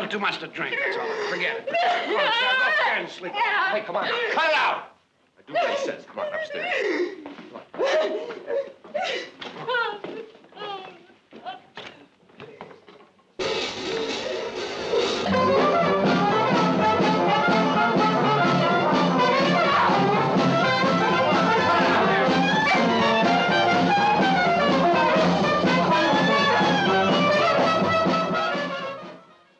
having too much to drink, that's all. Forget it. Go on, Sarah, go upstairs and sleep. Hey, come on. Cut it out. I do what he says. Come on, upstairs. Come on.